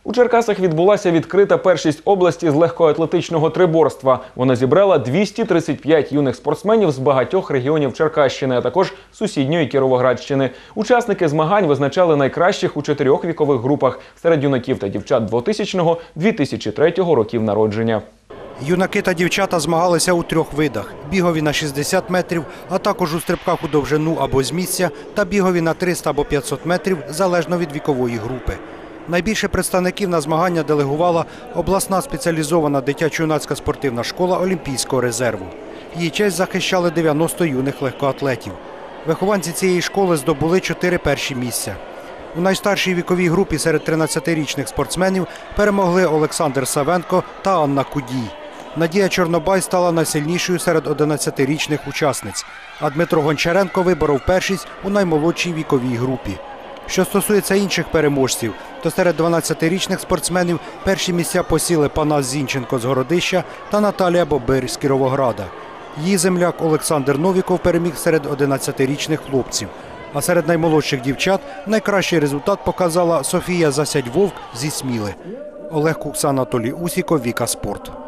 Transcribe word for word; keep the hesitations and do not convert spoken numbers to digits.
У Черкасах відбулася відкрита першість області з легкоатлетичного триборства. Вона зібрала двісті тридцять п'ять юних спортсменів з багатьох регіонів Черкащини, а також сусідньої Кіровоградщини. Учасники змагань визначали найкращих у чотирьох вікових групах серед юнаків та дівчат двотисячного - дві тисячі третього років народження. Юнаки та дівчата змагалися у трьох видах – бігові на шістдесят метрів, а також у стрибках у довжину або з місця та бігові на триста або п'ятсот метрів, залежно від вікової групи. Найбільше представників на змагання делегувала обласна спеціалізована дитячо-юнацька спортивна школа Олімпійського резерву. Її честь захищали дев'яносто юних легкоатлетів. Вихованці цієї школи здобули чотири перші місця. У найстаршій віковій групі серед тринадцятирічних спортсменів перемогли Олександр Савенко та Анна Кудій. Надія Чорнобай стала найсильнішою серед одинадцятирічних учасниць, а Дмитро Гончаренко виборов першість у наймолодшій віковій групі. Що стосується інших переможців, то серед дванадцятирічних спортсменів перші місця посіли Панас Зінченко з Городища та Наталія Бобир з Кіровограда. Її земляк Олександр Новіков переміг серед одинадцятирічних хлопців. А серед наймолодших дівчат найкращий результат показала Софія Засядь-Вовк зі Сміли. Олег Кукса, Анатолій Усіков, Віка Спорт.